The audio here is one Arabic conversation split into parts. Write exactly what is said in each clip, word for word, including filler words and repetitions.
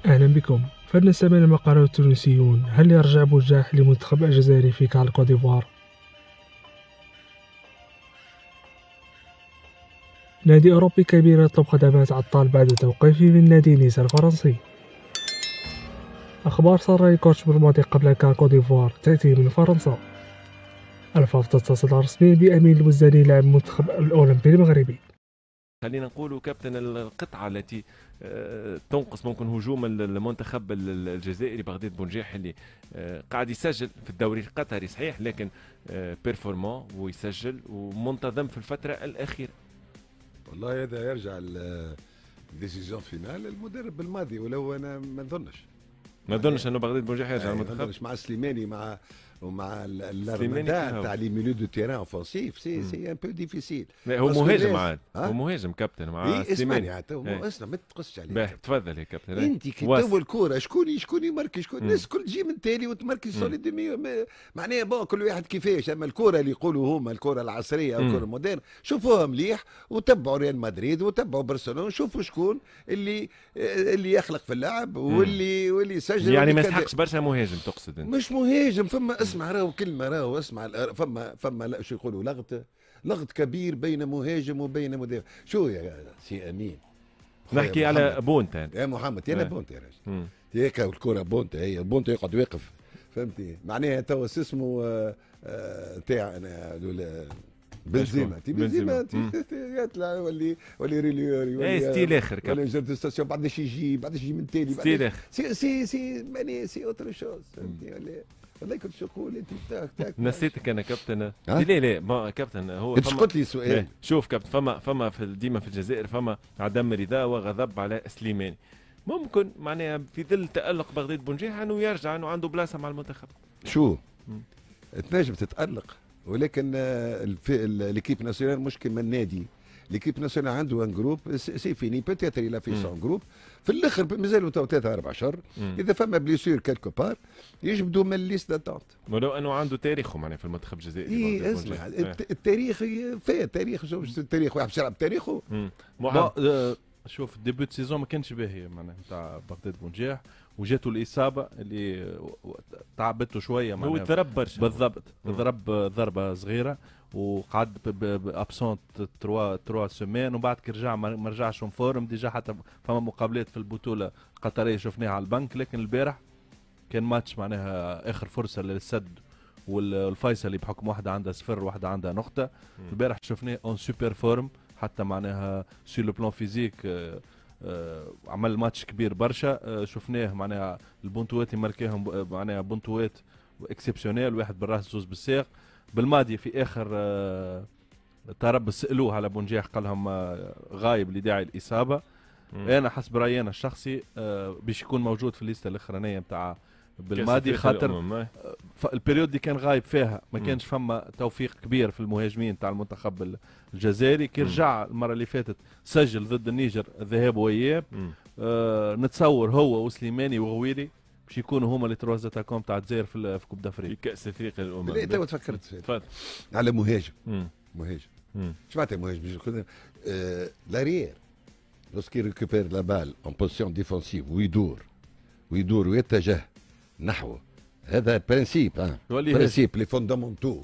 أهلا بكم. فلنستمع ما قاله التونسيون. هل يرجع بوجاح لمنتخب الجزائري في كأس كوت ديفوار؟ نادي أوروبي كبير يطلب خدمات عطال بعد توقيفه من نادي نيس الفرنسي. أخبار سارة كوتش بالماضي قبل كأس كوت ديفوار تأتي من فرنسا. الفاف تتصل رسميا بأمين الوزاني لاعب المنتخب الأولمبي المغربي. خلينا نقولوا كابتن القطعة التي تنقص ممكن هجوم المنتخب الجزائري بغداد بونجاح اللي قاعد يسجل في الدوري القطري صحيح، لكن بيرفورمون ويسجل ومنتظم في الفترة الأخيرة. والله هذا يرجع الديسيجن فينال المدرب الماضي، ولو انا ما نظنش ما نظنش انه بغداد بونجاح يرجع المنتخب. ما نظنش مع سليماني مع ومع الرمضان تاع لي ميليو دو تيران اوفونسيف سي سي ان بو ديفيسيل. هو مهاجم عاد، هو مهاجم كابتن مع سليماني. اسمعني اسمع ما تقصش عليه. باهي تفضل يا كابتن. انت كي تو الكوره شكون شكون يمركز، شكون الناس الكل تجي من تالي وتمركز سولي ديمي معناها بون كل واحد كيفاش. اما الكوره اللي يقولوا هما الكوره العصريه او الكوره المودرن شوفوها مليح وتبعوا ريال مدريد وتبعوا برشلونه شوفوا شكون اللي اللي يخلق في اللعب واللي واللي يسجل. يعني ما يستحقش برشا مهاجم تقصد انت؟ مش مهاجم. فما اسمع راهو كلمه راهو اسمع فما فما شو يقولوا لغط لغط كبير بين مهاجم وبين مدافع. شو يا سي امين نحكي على بونتا يا محمد يا بونتا يا راجل هيك الكره بونتا هي بونتا يقعد واقف فهمتي معناها توا اسمه تاع بنزيما تي بنزيما يطلع ولي ولي ريليوري اي ستيل اخر ولا جرد ستاسيون بعدش يجي بعدش يجي من تالي ستيل اخر سي سي سي ماني سي اوتر شوز فهمتي ولا والله كنت شقول انت تاك تاك نسيتك انا كابتن. لا لا ما كابتن هو انت قلت لي سؤال. شوف كابتن فما فما في ديما في الجزائر فما عدم رضا وغضب على سليماني. ممكن معناها في ظل تألق بغداد بونجاح انه يرجع انه عنده بلاصه مع المنتخب. شو تنجم تتألق ولكن ليكيب ناسيونال مش كيما النادي. ليكيب ناسيونال عنده ان جروب سي فيني بوتيتر الى في سون جروب في الاخر مازالوا تو ثلاثة اربع شهور اذا فما بليسير كالكو بار يجبدوا من الليست داتونت. ولو انه عنده تاريخه معناها في المنتخب الجزائري. اي اسمع التاريخ فيه تاريخ شوف التاريخ واحد يلعب تاريخه. شوف ديبوت سيزون ما كانش باهي معناها نتاع بغداد بونجاح وجاته الاصابه اللي تعبته شويه معناها. هو تضرب برشا بالضبط ضرب ضربه صغيره وقعد بابسونت تروا تروا سيمين وبعد كي رجع ما رجعش فورم ديجا. حتى فما مقابلات في البطوله القطريه شفناها على البنك، لكن البارح كان ماتش معناها اخر فرصه للسد والفيصلي بحكم واحده عندها صفر وواحده عندها نقطه. البارح شفناه اون سوبر فورم حتى معناها سي لو بلان فيزيك عمل ماتش كبير برشا. شفناه معناها البونتوات اللي ماركاهم معناها بونتوات اكسبسيونيل، واحد بالراس زوز بالساق. بالماضي في اخر ترب سالوه على بونجاح قال لهم غايب لداعي الاصابه. انا حسب رايي انا الشخصي باش يكون موجود في الليسته الاخرانيه نتاع بالماضي خاطر البريود اللي كان غايب فيها ما كانش فما توفيق كبير في المهاجمين تاع المنتخب الجزائري. كي رجع المره اللي فاتت سجل ضد النيجر ذهاب واياب. آه نتصور هو وسليماني وغويري باش يكونوا هما اللي تروز اتاكوم تاع الجزائر في في كوب دافريك في كاس افريقيا الامم. لا تو تفكرت تفضل على مهاجم. مم. مهاجم ايش معناتها مهاجم؟ آه لاريير لوسكي ريكوبير لا بال اون بوزيسيون ديفونسيف ويدور ويدور ويتجه نحو هذا برانسيب ها برانسيب لي فوندامونتو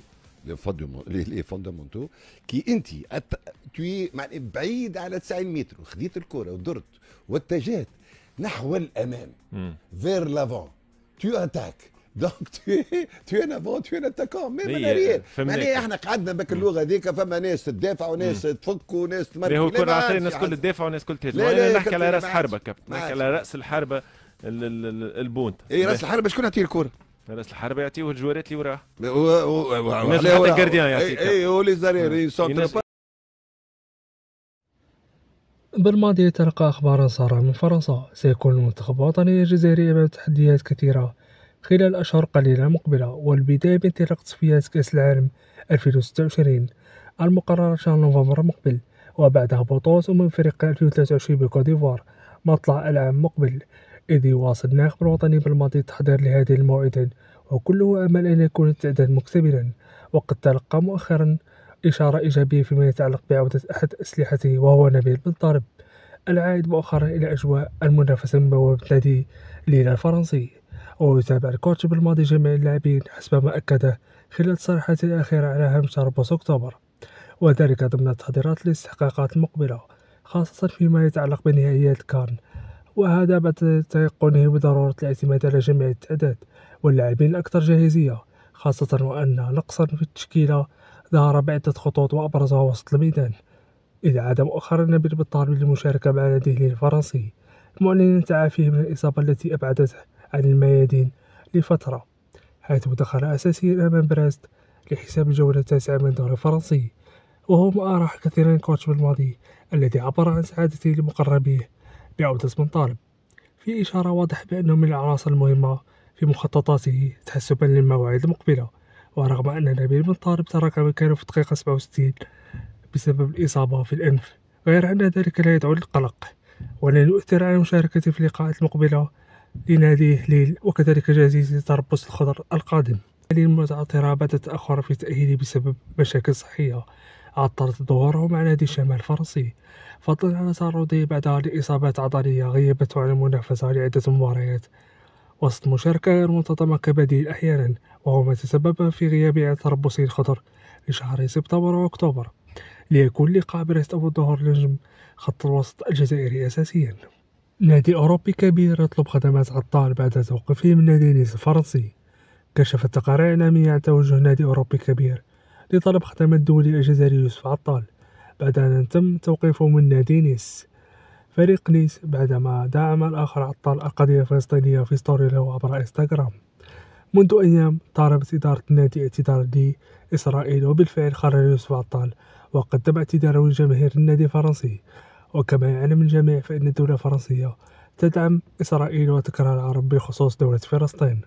لي فوندامونتو كي انت توي بعيد على تسعين متر وخذيت الكره ودرت واتجهت نحو الامام فير لافون تو اتاك دونك تو تو ان افون تو ان اتاكون ميم اريير. معناها احنا قعدنا بك اللغه هذيك فما ناس تدافع وناس تفك وناس تمركز. هو كره عصريه الناس كل تدافع وناس كل تهاجم. نحكي على راس حربه كابتن، نحكي على راس الحربه البونت. اي راس الحربه شكون يعطيه الكره؟ راس الحربه يعطيه الجوارات اللي وراه. حتى الجارديان يعطيه. اي هو لي زارير سونتر. بالماضي تلقى أخبارا سارة من فرنسا. سيكون المنتخب الوطني الجزائري أمام تحديات كثيرة خلال أشهر قليلة مقبلة، والبداية بانطلاق تصفيات كأس العالم ألفين وستة وعشرين المقررة شهر نوفمبر المقبل، وبعد هبوطات أمم أفريقيا ألفين وثلاثة وعشرين بكوت ديفوار مطلع العام المقبل. إذ يواصل الناخب الوطني بالماضي التحضير لهذه الموعد، وكله أمل أن يكون التعداد مكتملا. وقد تلقى مؤخرا إشارة إيجابية فيما يتعلق بعودة أحد أسلحته وهو نبيل بن طارب العائد مؤخرا إلى أجواء المنافسة من بوابة نادي ليل الفرنسي. ويتابع الكوتش بالماضي جميع اللاعبين حسب ما أكده خلال تصريحاته الأخيرة على هامش تربص أكتوبر، وذلك ضمن التحضيرات للاستحقاقات المقبلة خاصة فيما يتعلق بنهائيات كان، وهذا بعد تيقنه بضرورة الاعتماد على جميع التعداد واللاعبين الأكثر جاهزية، خاصة وأن نقصا في التشكيلة ظهر بعدة خطوط وأبرزها وسط الميدان، إذ عاد مؤخرا نبيل بالطالب للمشاركة مع ناديه الفرنسي معلنا تعافيه من الإصابة التي أبعدته عن الميادين لفترة، حيث دخل أساسيا أمام بريست لحساب الجولة التاسعة من الدوري الفرنسي، وهو ما أراح كثيرا الكوتش بالماضي الذي عبر عن سعادته لمقربيه بعودة من طالب، في إشارة واضحة بأنه من العناصر المهمة في مخططاته تحسبا للمواعيد المقبلة. ورغم أن نبيل بن طالب ترك مكانه في الدقيقة سبعة وستين بسبب الإصابة في الأنف، غير أن ذلك لا يدعو للقلق ولن يؤثر على مشاركته في اللقاءات المقبلة لناديه ليل وكذلك جاهزية تربص الخضر القادم. المتعثرة بعد التأخر في تأهيله بسبب مشاكل صحية عطلت ظهوره مع نادي الشمال الفرنسي، فضلا عن تعرضه بعدها لإصابات عضلية غيبته عن المنافسة لعدة مباريات وسط مشاركة غير منتظمة كبديل أحيانا، وهو ما تسبب في غياب إعادة تربصه الخضر لشهري سبتمبر وأكتوبر ليكون لقاء بريست أول ظهور لنجم خط الوسط الجزائري أساسيا. نادي أوروبي كبير يطلب خدمات عطال بعد توقفه من نادي نيس الفرنسي. كشفت تقارير إعلامية عن توجه نادي أوروبي كبير لطلب خدمات الدولي الجزائري يوسف عطال بعد أن تم توقيفه من نادي نيس. فريق نيس بعدما دعم الآخر عطال القضية الفلسطينية في ستوري له عبر انستغرام. منذ أيام طالبت إدارة النادي اعتذار لإسرائيل، وبالفعل قرر يوسف عطال وقدم اعتذاره لجماهير النادي الفرنسي. وكما يعلم الجميع فإن الدولة الفرنسية تدعم إسرائيل وتكره العرب بخصوص دولة فلسطين.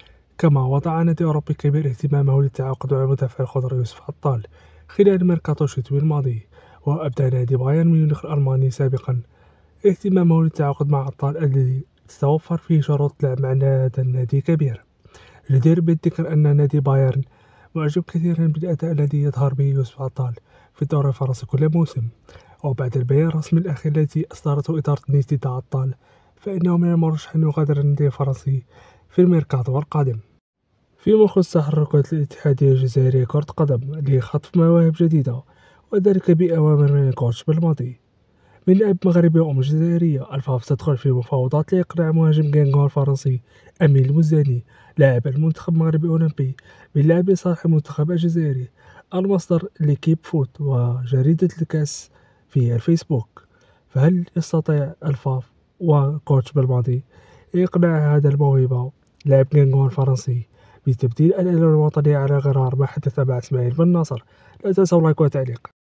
كما وضع نادي أوروبي كبير اهتمامه للتعاقد مع المدافع الخضر يوسف عطال خلال ميركاتو الشتوي الماضي، وأبدى نادي بايرن ميونخ الألماني سابقا اهتمامه للتعاقد مع عطال الذي تتوفر فيه شروط لعب مع هذا النادي كبير. جدير بالذكر أن نادي بايرن معجب كثيرا بالأداء الذي يظهر به يوسف عطال في الدوري الفرنسي كل موسم، وبعد البيان الرسمي الأخير الذي أصدرته إدارة نيس ضد عطال فإنه من المرشح أن يغادر النادي الفرنسي في الميركاتو القادم. في مخص تحركات الاتحادية الجزائرية كرة قدم لخطف مواهب جديدة، وذلك بأوامر من الكوتش بالماضي. من أب مغربي وأم جزائرية، الفاف تدخل في مفاوضات لإقناع مهاجم جانغو الفرنسي أمين المزاني لاعب المنتخب المغربي الأولمبي باللعب لصالح المنتخب الجزائري. المصدر لكيب فوت وجريدة الكاس في الفيسبوك. فهل يستطيع الفاف وكوتش بالماضي إقناع هذا الموهبة لاعب جانغو الفرنسي بتبديل الألوان الوطنية على غرار ما حدث مع إسماعيل بن ناصر؟ لا تنسوا لايك وتعليق.